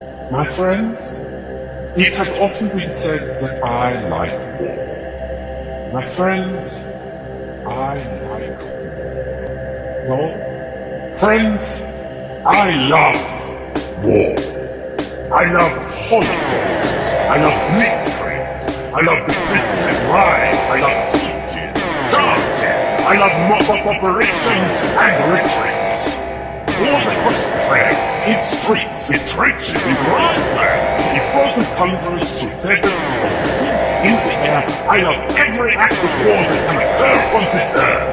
My friends, it has often been said that I like war. My friends, I like war. No, friends, I love war. I love holocausts. I love blitzkriegs. I love defensive lines. I love sieges, charges. I love mock-up operations and retreats. Wars across plains, in streets, in trenches, in grasslands, in frozen tundras, through deserts, on the sea, in the air. I love every act of war that can occur on this earth.